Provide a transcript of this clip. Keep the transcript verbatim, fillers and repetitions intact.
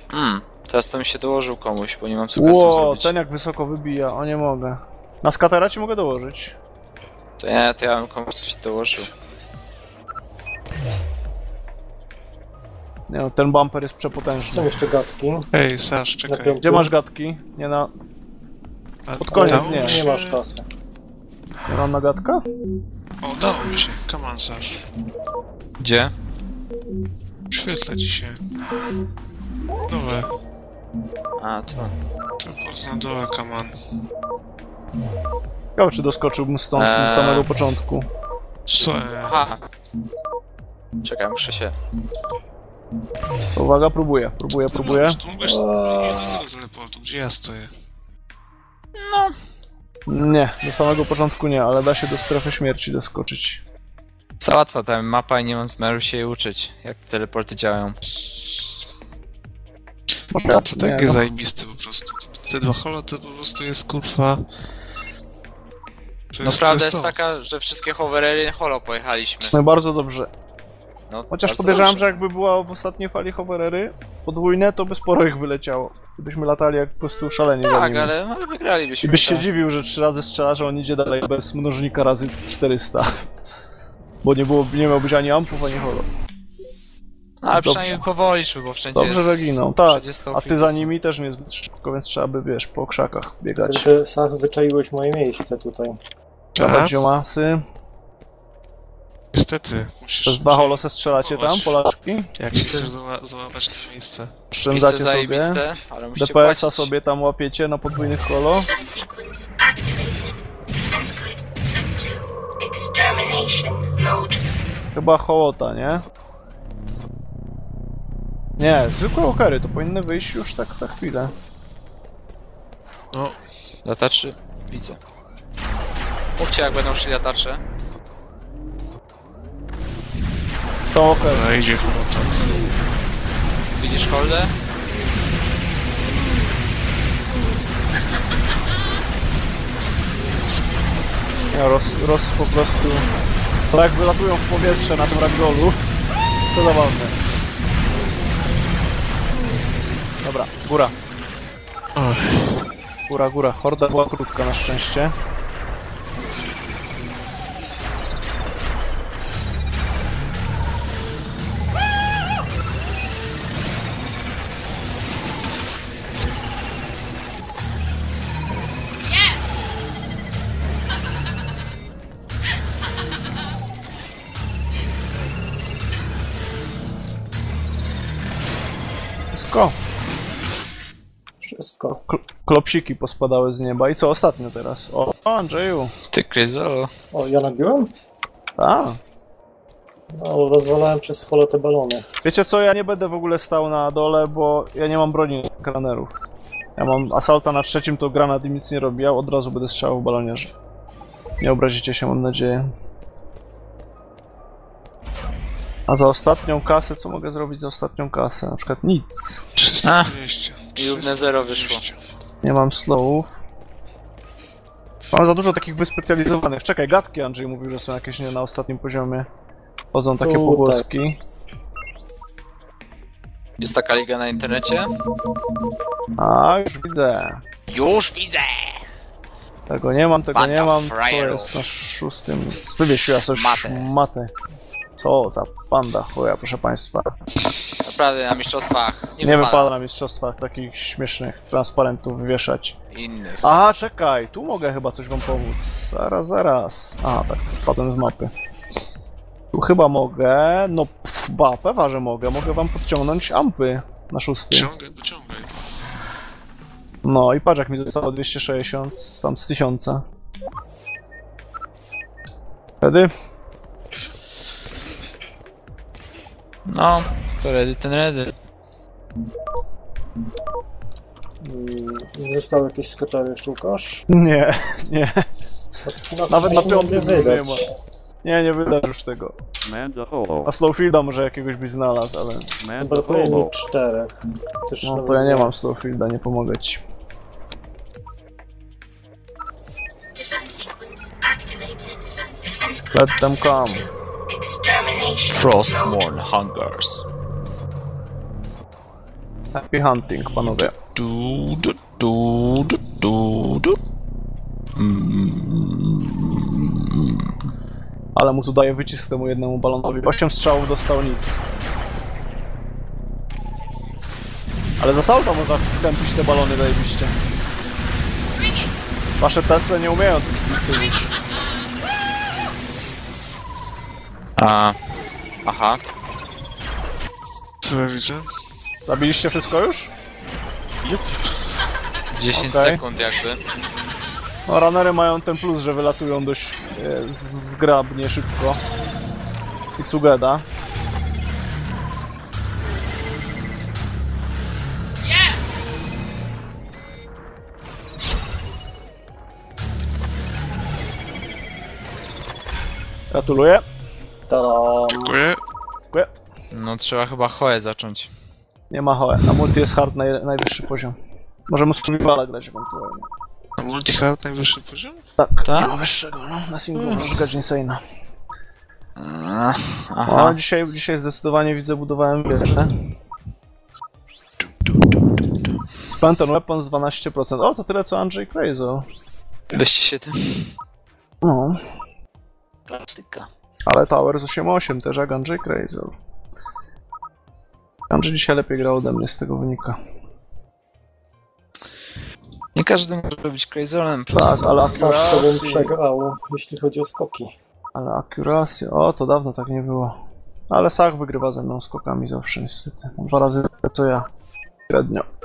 Hmm, teraz to mi się dołożył komuś, bo nie mam sukcesu Ło, zrobić. ten jak wysoko wybija, o nie mogę. Na skatera ci mogę dołożyć. To nie, to ja bym komuś coś dołożył. Nie no, ten bumper jest przepotężny. Są jeszcze gadki. Ej, Sasz, Na czekaj. piątku. Gdzie masz gadki? Nie na... A pod koniec, dało nie. mi się- Nie masz kasy. Nie mam na gadka? O, dało mi się. Come on, Sasz. Gdzie? Świetla ci się. Dole. A, to... To na dole, come on. Ciekawe, czy doskoczyłbym stąd Eee. z samego początku. Co? Aha! Czekaj, muszę się... To uwaga, próbuję, próbuję, próbuję. Tu mogłeś nie do tego teleportu, gdzie ja stoję. No... Nie, do samego początku nie, ale da się do strefy śmierci doskoczyć. Za łatwa ta mapa i nie mam zamiaru się jej uczyć, jak te teleporty działają. Może To nie, takie no. zajebiste po prostu. Te dwa holo to po prostu jest kurwa... To No to prawda jest to. taka, że wszystkie hoverery holo pojechaliśmy. No i bardzo dobrze. No, Chociaż bardzo podejrzewam, dobrze. że jakby była w ostatniej fali hoverery podwójne, to by sporo ich wyleciało. Gdybyśmy latali jak po prostu szalenie za Tak, nimi. ale, ale wygralibyśmy. I byś się to. dziwił, że trzy razy strzela, że on idzie dalej bez mnożnika razy czterysta. Bo nie było, nie miał być ani ampów, ani holo. No, ale Dobrze. przynajmniej powoli szły, bo wszędzie Dobrze, jest... że giną, tak. wszędzie są A ty za nimi też niezbyt szybko, więc trzeba by, wiesz, po krzakach biegać. Ty, Sach, wyczaiłeś moje miejsce tutaj. Dawać Tak? ziomasy. Niestety. Musisz... Przez dwa holosy strzelacie tam, Polaczki. Jak chcesz zała- załapać to miejsce? Miejsce Oszczędzacie sobie. zajebiste, ale musicie D P S-a płacić. sobie tam łapiecie na podwójnych holo. Defense sequence activated. Defense grid set to extermination mode. Chyba hołota, nie? Nie, zwykłe okery, to powinny wyjść już tak za chwilę. No, Lataczy? Widzę. Mówcie, jak będą szli latacze. To oker. dobra, idzie chyba to. Widzisz holdę? Ja roz, roz po prostu... To jak wylatują w powietrze na tym ragdollu. To zabawne. Dobra, góra. Ach, Góra, góra. Horda była krótka na szczęście. Wszystko. Wszystko. Kl klopsiki pospadały z nieba. I co ostatnio teraz? O, Andrzeju. Ty, Kryzo. O, ja nabiłem? A. No, rozwalałem przez holo te balony. Wiecie co, ja nie będę w ogóle stał na dole, bo ja nie mam broni granerów. Ja mam asalta na trzecim, to granat im nic nie robi, ja od razu będę strzelał w balonierze. Nie obrazicie się, mam nadzieję. A za ostatnią kasę, co mogę zrobić za ostatnią kasę? Na przykład nic. trzysta dwieście. I równe zero wyszło. Nie mam slowów. Mam za dużo takich wyspecjalizowanych. Czekaj, gadki Andrzej mówił, że są jakieś nie na ostatnim poziomie. Chodzą takie Tutaj. pogłoski. Jest taka liga na internecie? A, już widzę. Już widzę! Tego nie mam, tego Banda nie mam. To frajerów. jest na szóstym. Wywiesiła coś Matę. matę. Co za banda chuja, proszę państwa. Naprawdę na mistrzostwach nie, Nie, wypada. wypada na mistrzostwach takich śmiesznych transparentów wywieszać. Innych. Aha, czekaj, tu mogę chyba coś wam pomóc. Zaraz, zaraz. A, tak, spadłem z mapy. Tu chyba mogę. No, pff, ba, pewa, że mogę. Mogę wam podciągnąć ampy na szósty. Ciągaj, dociągaj. No i patrz, jak mi zostało dwieście sześćdziesiąt z tam z tysiąca. Wtedy? No, to ready, ten ready. Mm, Zostały jakieś skatery jeszcze, Łukasz? Nie, nie. Na Nawet na coś piątym mogę nie wydać. ma. Nie, nie wydasz już tego. Man the holo. A Slowfielda może jakiegoś byś znalazł, ale... Man Chyba the powinien holo. mieć czterech. Też No nawet to ja nie mam Slowfielda, nie pomogę ci. Defense sequence activated. Defense, defense Let grid them set come. to extermination mode. Frostmourne Hungers. Happy hunting, panowie. Du, du, du, du, du, du. Mm. Ale mu tu daje wycisk temu jednemu balonowi. osiem strzałów dostał nic. Ale za salto można wkręcić te balony zajebiście. Wasze Tesla nie umieją tych. A. Aha. Co ja widzę? Zabiliście wszystko już? dziesięć Okej. sekund jakby. No, runnery mają ten plus, że wylatują dość e, zgrabnie, szybko. I Tsugeda. Gratuluję. Taram. Dziękuję. Dziękuję. No trzeba chyba Hoe zacząć. Nie ma Hoe. Na multi jest hard naj, najwyższy poziom. Możemy survivala grać ewentualnie. A multi-hard najwyższy poziom? Tak, Tak? nie ma wyższego, no. Na singlu możesz grać Insane'a. Aha. No, dzisiaj, dzisiaj zdecydowanie widzę, budowałem wieżę. Spent on weapons dwanaście procent. O, to tyle co Andrzej Crazo. dwieście siedem. No, Klasyka. ale Tower z osiem osiem też jak Andrzej Crazo. Andrzej dzisiaj lepiej grał ode mnie, z tego wynika. Nie każdy może być crazolem, po Tak, prostu. ale Sasz to bym accuracy... przegrał, jeśli chodzi o skoki. Ale accuracy... O, to dawno tak nie było. Ale Sach wygrywa ze mną skokami zawsze niestety. Dwa razy tyle co ja. Średnio.